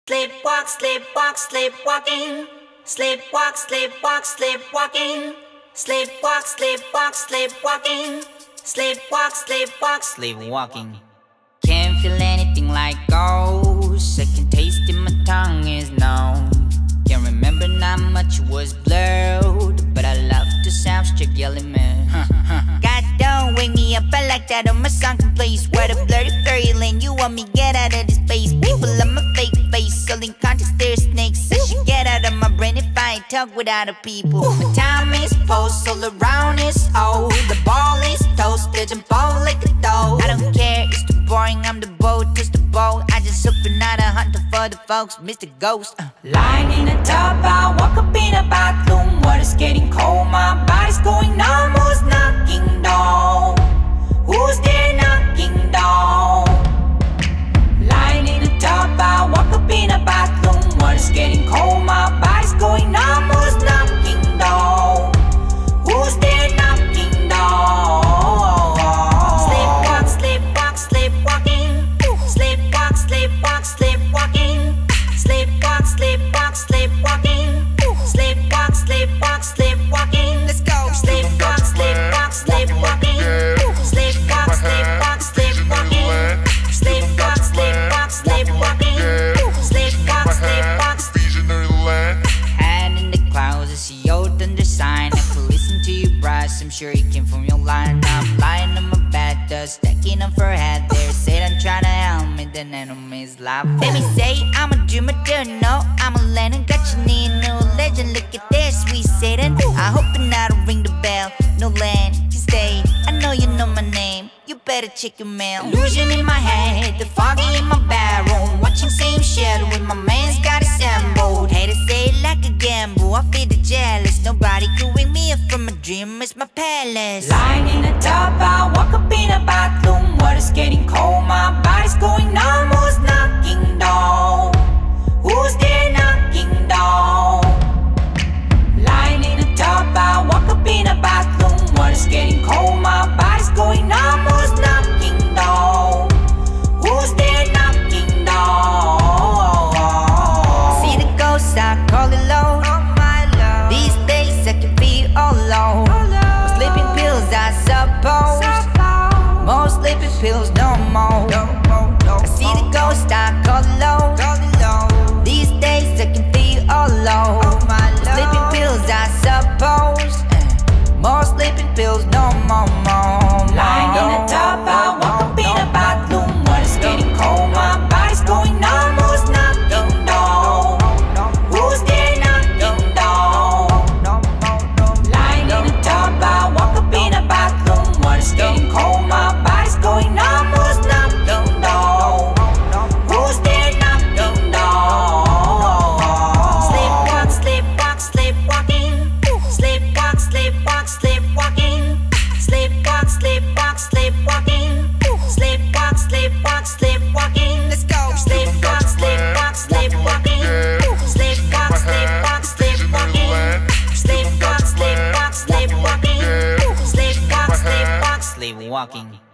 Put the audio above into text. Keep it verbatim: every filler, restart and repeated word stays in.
Sleepwalk, sleepwalk, sleepwalking. Sleepwalk, sleepwalk, sleepwalking. Sleepwalk, sleepwalk, sleepwalking. Sleepwalk, sleepwalk, sleepwalking. Can't feel anything like ghosts. I can taste in my tongue is known. Can't remember, not much was blurred, but I love the sounds you're yelling, man. God, don't wake me up, I like that on my sunken place. Where the blurry fairy lane, you want me get out of this space. People love my fake face, selling context, they're snakes. I should get out of my brain if I talk without a people. My time is post, all around is old. The ball is toasted and ball like a dough. I don't care, it's too boring, I'm the boat, twist the boat. I just open out a hunter for the folks, Mister Ghost. uh. Lying in the tub, I walk up in a bathroom. Water's getting cold, my body's going numb. Who's knocking down? Who's there knocking down? Lying in the tub, I walk up in a bathroom. Water's getting cold, my body's going numb. Who's knocking down? Who's there knocking down? Sleepwalk, sleepwalk, sleepwalking. Sleepwalk, sleepwalk, sleepwalking. Sleepwalk, sleepwalk, sleepwalking. Sleepwalk, sleepwalk, sleepwalking. Let's go. Sleepwalk, sleepwalk, sleepwalking. Sleepwalk, sleepwalk, sleepwalking. Sleepwalk, sleepwalk, sleepwalking. Sleepwalk, sleepwalk. Hand in the clouds, I see your thunder sign. I could listen to your brass, I'm sure it came from your line. I'm lying on my bed, dust stacking up her head. There's Satan trying to help me, the enemy's laughing. Let me say I'm a dreamer, don't know I'm a legend. Got you need no legend, look at this, sweet Satan. I hope you're not ring the bell, no land can stay. I know you know my name, you better check your mail. Illusion in my head, the foggy in my bedroom. Watching same shadow when my man's got assembled. Hate to say it like a gamble, I feel the jealous. Nobody could wake me up from a dream, it's my palace. Lying in a tub, I walk up in a bathroom. Water's getting cold, my body's going numb. Who's knocking down? Who's there knocking down? Lying in a tub, I walk up in a bathroom. Water's getting cold, my body's going numb. Who's knocking down? Who's there knocking down? See the ghosts, I call it low. These days I can feel all alone. More sleeping pills, I suppose. More sleeping pills, no more. I see the ghost, I call it low. These days I can feel all alone. More sleeping pills, I suppose. More sleeping pills, no more, more. Lying in a tub, I walk up in a bathroom. Water's getting cold, my body's going numb. Who's knocking down? Who's there knocking down? Lying in a tub, I walk up in a bathroom. Water's getting cold, my body's going numb. Who's knocking down? Who's there knocking down? Sleepwalk, sleepwalk, sleepwalking. Sleepwalk, sleepwalk, sleepwalking. Sleepwalk, sleepwalk, sleepwalking. Sleepwalk, sleepwalk, sleepwalking. Let's go. Sleepwalk, sleepwalk, sleepwalking. Sleepwalk, sleepwalk, sleepwalking. Sleepwalk, sleepwalk, sleepwalking. Sleepwalk, sleepwalk, Sleepwalking.